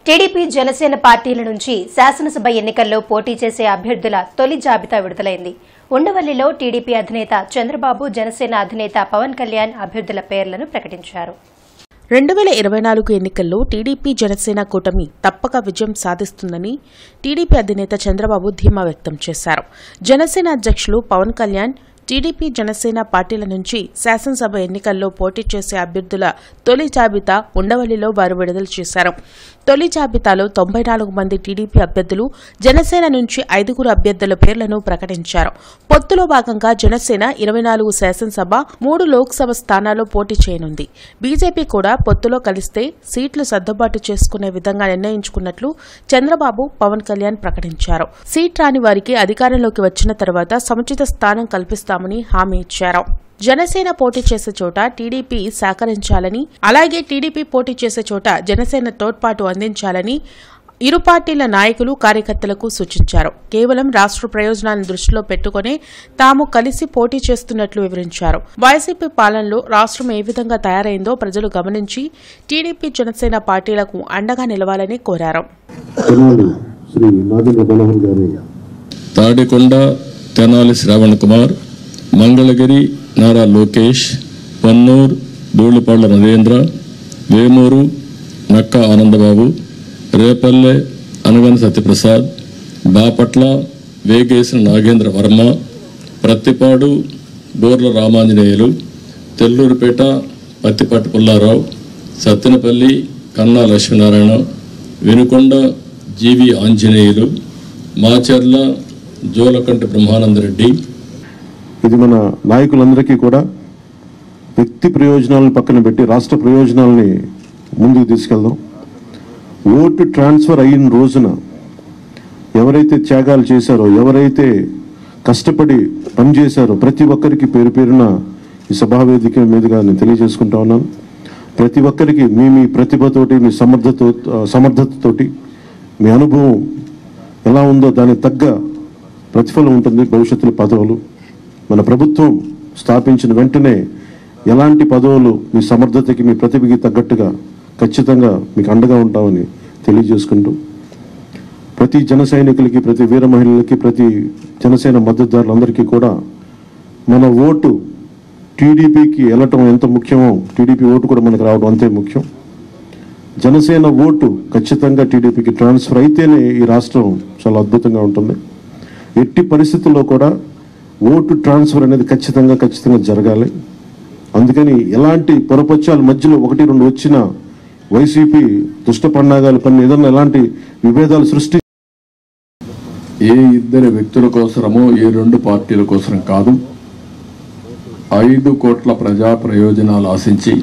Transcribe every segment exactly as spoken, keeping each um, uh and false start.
TDP Janasena పార్టీల నుంచి శాసనసభ ఎన్నికల్లో పోటీ చేసే అభ్యర్థుల తొలి జాబితా విడుదలైంది. ఉండవల్లిలో టీడీపీ అధినేత చంద్రబాబు, జనసేన అధినేత పవన్ కళ్యాణ్ అభ్యర్థుల పేర్లను ప్రకటించారు. రెండు వేల ఇరవై నాలుగు ఎన్నికల్లో టీడీపీ జనసేన కూటమి తప్పక విజయం సాధిస్తుందని టీడీపీ అధినేత చంద్రబాబు ధీమా వ్యక్తం చేశారు. జనసేన అధ్యక్షులు పవన్ కళ్యాణ్ టీడీపీ జనసేన పార్టీల నుంచి శాసనసభ ఎన్నికల్లో పోటీ చేసే అభ్యర్థుల తొలి జాబితా ఉండవల్లిలో వారు విడుదల చేశారు. తొలి జాబితాలో తొంభై నాలుగు మంది టీడీపీ అభ్యర్థులు, జనసేన నుంచి ఐదుగురు అభ్యర్థుల పేర్లను ప్రకటించారు. పొత్తులో భాగంగా జనసేన ఇరవై నాలుగు శాసనసభ, మూడు లోక్సభ స్థానాల్లో పోటీ చేయనుంది. బీజేపీ కూడా పొత్తులో కలిస్తే సీట్లు సర్దుబాటు చేసుకునే విధంగా నిర్ణయించుకున్నట్లు చంద్రబాబు, పవన్ కళ్యాణ్ ప్రకటించారు. సీట్ రాని వారికి అధికారంలోకి వచ్చిన తర్వాత సముచిత స్థానం కల్పిస్తామని హామీ ఇచ్చారు. జనసేన పోటీ చేసే చోట టీడీపీ సహకరించాలని, అలాగే టీడీపీ పోటీ చేసే చోట జనసేన తోడ్పాటు అందించాలని ఇరు పార్టీల నాయకులు, కార్యకర్తలకు సూచించారు. కేవలం రాష్ట్ర ప్రయోజనాలను దృష్టిలో పెట్టుకుని తాము కలిసి పోటీ చేస్తున్నట్లు వివరించారు. వైసీపీ పాలనలో రాష్ట్రం ఏ విధంగా తయారైందో ప్రజలు గమనించి టీడీపీ, జనసేన పార్టీలకు అండగా నిలవాలని కోరారు. తాడికొండ తెనాలి శ్రావణ్ కుమార్, మంగళగిరి నారా లోకేష్, పన్నూర్ ధూళిపాళ్ల నరేంద్ర, వేమూరు నక్క ఆనందబాబు, రేపల్లె అనగన సత్యప్రసాద్, బాపట్ల వేగేసిన నాగేంద్ర వర్మ, ప్రత్తిపాడు బోర్ల రామాంజనేయులు, తెల్లూరుపేట పత్తిపాటి పుల్లారావు, సత్తెనపల్లి కన్నా లక్ష్మీనారాయణ, వినుకొండ జీవి ఆంజనేయులు, మాచర్ల జోలకంటి బ్రహ్మానందరెడ్డి. ఇది మన నాయకులందరికీ కూడా వ్యక్తి ప్రయోజనాలను పక్కన పెట్టి రాష్ట్ర ప్రయోజనాలని ముందుకు తీసుకెళ్దాం. ఓటు ట్రాన్స్ఫర్ అయిన రోజున ఎవరైతే త్యాగాలు చేశారో, ఎవరైతే కష్టపడి పనిచేశారో ప్రతి ఒక్కరికి పేరు పేరున ఈ సభావేదిక మీదుగా నేను తెలియజేసుకుంటా ఉన్నాను. ప్రతి ఒక్కరికి మీ మీ ప్రతిభతోటి, మీ సమర్థత సమర్థతతోటి, మీ అనుభవం ఎలా ఉందో దానికి తగ్గ ప్రతిఫలం ఉంటుంది. భవిష్యత్తులో పదవులు మన ప్రభుత్వం స్థాపించిన వెంటనే ఎలాంటి పదవులు మీ సమర్థతకి, మీ ప్రతిభకి తగ్గట్టుగా ఖచ్చితంగా మీకు అండగా ఉంటామని తెలియజేసుకుంటూ, ప్రతి జన సైనికులకి, ప్రతి వీర మహిళలకి, ప్రతి జనసేన మద్దతుదారులందరికీ కూడా మన ఓటు టీడీపీకి వెళ్ళటం ఎంత ముఖ్యమో టీడీపీ ఓటు కూడా మనకు రావడం అంతే ముఖ్యం. జనసేన ఓటు ఖచ్చితంగా టీడీపీకి ట్రాన్స్ఫర్ అయితేనే ఈ రాష్ట్రం చాలా అద్భుతంగా ఉంటుంది. ఎట్టి పరిస్థితుల్లో కూడా ఓటు ట్రాన్స్ఫర్ అనేది ఖచ్చితంగా ఖచ్చితంగా జరగాలి. అందుకని ఎలాంటి పొరపచ్చాల మధ్యలో ఒకటి రెండు వచ్చిన వైసీపీ దుష్ట పన్నాగాలు పని ఏదన్నా ఎలాంటి విభేదాలు సృష్టి ఏ ఇద్దరు వ్యక్తుల కోసమో, ఏ రెండు పార్టీల కోసం కాదు, ఐదు కోట్ల ప్రజా ప్రయోజనాలు ఆశించి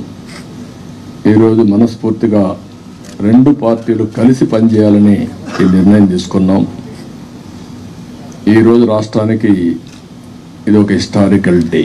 ఈరోజు మనస్ఫూర్తిగా రెండు పార్టీలు కలిసి పనిచేయాలని ఈ నిర్ణయం తీసుకున్నాం. ఈరోజు రాష్ట్రానికి ఇది ఒక హిస్టారికల్ డే,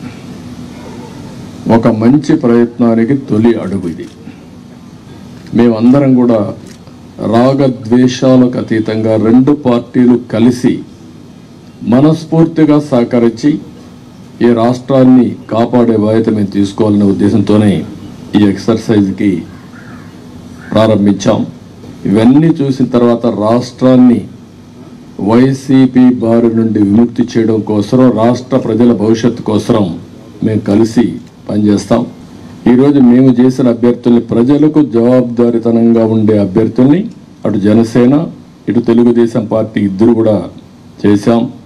ఒక మంచి ప్రయత్నానికి తొలి అడుగు ఇది. మేమందరం కూడా రాగద్వేషాలకు అతీతంగా రెండు పార్టీలు కలిసి మనస్ఫూర్తిగా సహకరించి ఈ రాష్ట్రాన్ని కాపాడే బాధ్యత మేము తీసుకోవాలనే ఉద్దేశంతోనే ఈ ఎక్సర్సైజ్కి ప్రారంభించాం. ఇవన్నీ చూసిన తర్వాత రాష్ట్రాన్ని వైసీపీ బారి నుండి విముక్తి చేయడం కోసం, రాష్ట్ర ప్రజల భవిష్యత్తు కోసం మేము కలిసి పనిచేస్తాం. ఈరోజు మేము చేసిన అభ్యర్థుల్ని, ప్రజలకు జవాబుదారీతనంగా ఉండే అభ్యర్థుల్ని అటు జనసేన, ఇటు తెలుగుదేశం పార్టీ ఇద్దరు కూడా చేశాం.